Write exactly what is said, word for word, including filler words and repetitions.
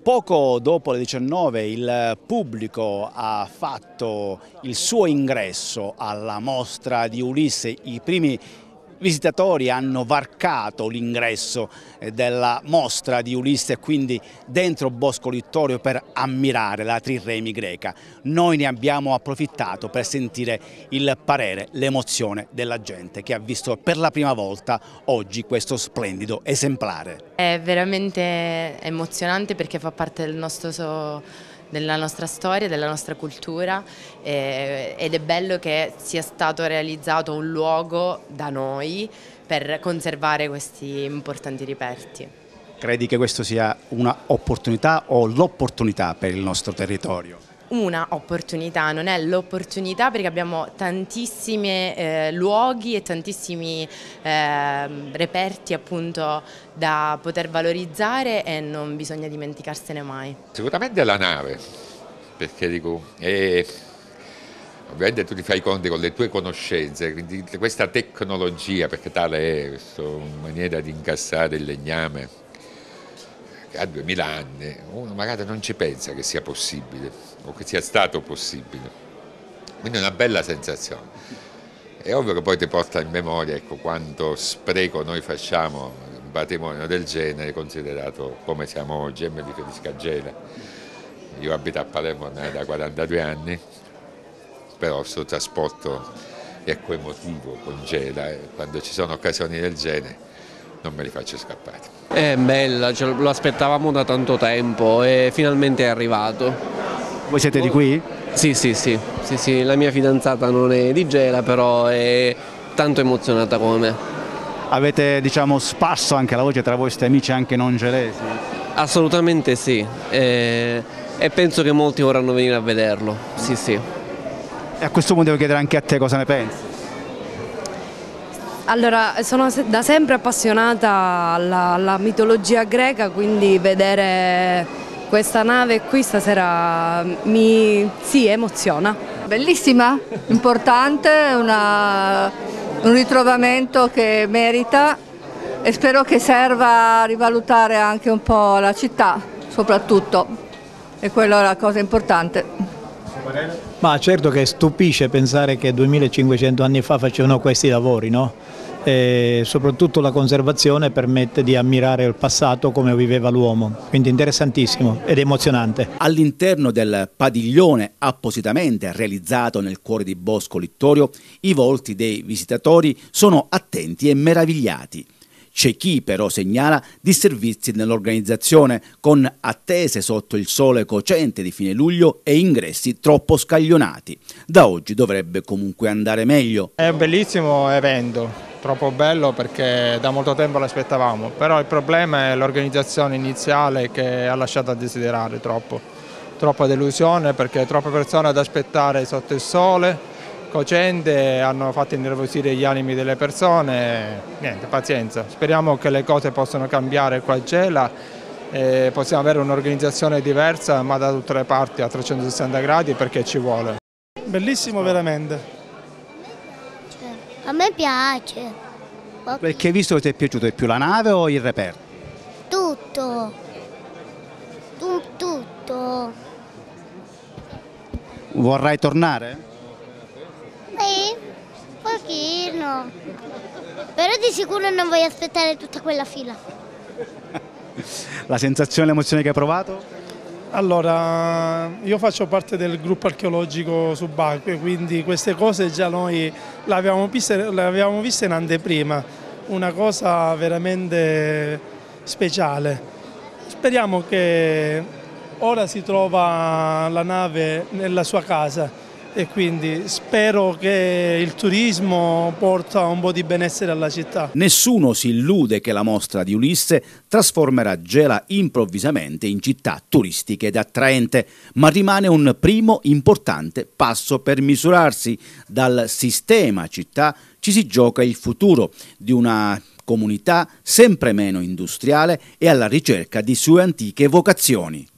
Poco dopo le diciannove il pubblico ha fatto il suo ingresso alla mostra di Ulisse. I primi visitatori hanno varcato l'ingresso della mostra di Ulisse e quindi dentro Bosco Littorio per ammirare la triremi greca. Noi ne abbiamo approfittato per sentire il parere, l'emozione della gente che ha visto per la prima volta oggi questo splendido esemplare. È veramente emozionante perché fa parte del nostro so della nostra storia, della nostra cultura eh, ed è bello che sia stato realizzato un luogo da noi per conservare questi importanti reperti. Credi che questo sia una opportunità o l'opportunità per il nostro territorio? Una opportunità, non è l'opportunità perché abbiamo tantissimi eh, luoghi e tantissimi eh, reperti appunto da poter valorizzare e non bisogna dimenticarsene mai. Sicuramente la nave, perché dico, è, ovviamente tu ti fai i conti con le tue conoscenze, quindi questa tecnologia, perché tale è questa maniera di incassare il legname, a duemila anni, uno magari non ci pensa che sia possibile o che sia stato possibile, quindi è una bella sensazione. È ovvio che poi ti porta in memoria, ecco, quanto spreco noi facciamo un patrimonio del genere, considerato come siamo oggi. E mi riferisco a Gela. Io abito a Palermo da quarantadue anni, però il suo trasporto è coemotivo con Gela, e quando ci sono occasioni del genere non me li faccio scappare. È bella, lo aspettavamo da tanto tempo e finalmente è arrivato. Voi siete di qui? Sì, sì, sì, sì, sì, la mia fidanzata non è di Gela, però è tanto emozionata come me. Avete, diciamo, sparso anche la voce tra vostri amici anche non gelesi? Assolutamente sì, e, e penso che molti vorranno venire a vederlo, sì, sì. E a questo punto devo chiedere anche a te cosa ne pensi. Allora, sono da sempre appassionata alla, alla mitologia greca, quindi vedere questa nave qui stasera mi sì, emoziona. Bellissima, importante, una, un ritrovamento che merita e spero che serva a rivalutare anche un po' la città, soprattutto, e quella è la cosa importante. Ma certo che stupisce pensare che duemilacinquecento anni fa facevano questi lavori, no? E soprattutto la conservazione permette di ammirare il passato come viveva l'uomo, quindi interessantissimo ed emozionante. All'interno del padiglione appositamente realizzato nel cuore di Bosco Littorio, i volti dei visitatori sono attenti e meravigliati. C'è chi però segnala disservizi nell'organizzazione, con attese sotto il sole cocente di fine luglio e ingressi troppo scaglionati. Da oggi dovrebbe comunque andare meglio. È un bellissimo evento, troppo bello perché da molto tempo l'aspettavamo, però il problema è l'organizzazione iniziale che ha lasciato a desiderare troppo. Troppa delusione perché troppe persone ad aspettare sotto il sole cocente hanno fatto innervosire gli animi delle persone. Niente, pazienza, speriamo che le cose possano cambiare qua a Gela e possiamo avere un'organizzazione diversa ma da tutte le parti a trecentosessanta gradi perché ci vuole. Bellissimo veramente. A me piace. Perché visto che ti è piaciuto, è più la nave o il reperto? Tutto. Tu, tutto. Vorrai tornare? Sì, pochino. Però di sicuro non voglio aspettare tutta quella fila. La sensazione e l'emozione che hai provato? Allora, io faccio parte del gruppo archeologico subacqueo, quindi queste cose già noi le avevamo viste, le avevamo viste in anteprima, una cosa veramente speciale. Speriamo che ora si trova la nave nella sua casa e quindi spero che il turismo porta un po' di benessere alla città. Nessuno si illude che la mostra di Ulisse trasformerà Gela improvvisamente in città turistica ed attraente, ma rimane un primo importante passo per misurarsi. Dal sistema città ci si gioca il futuro di una comunità sempre meno industriale e alla ricerca di sue antiche vocazioni.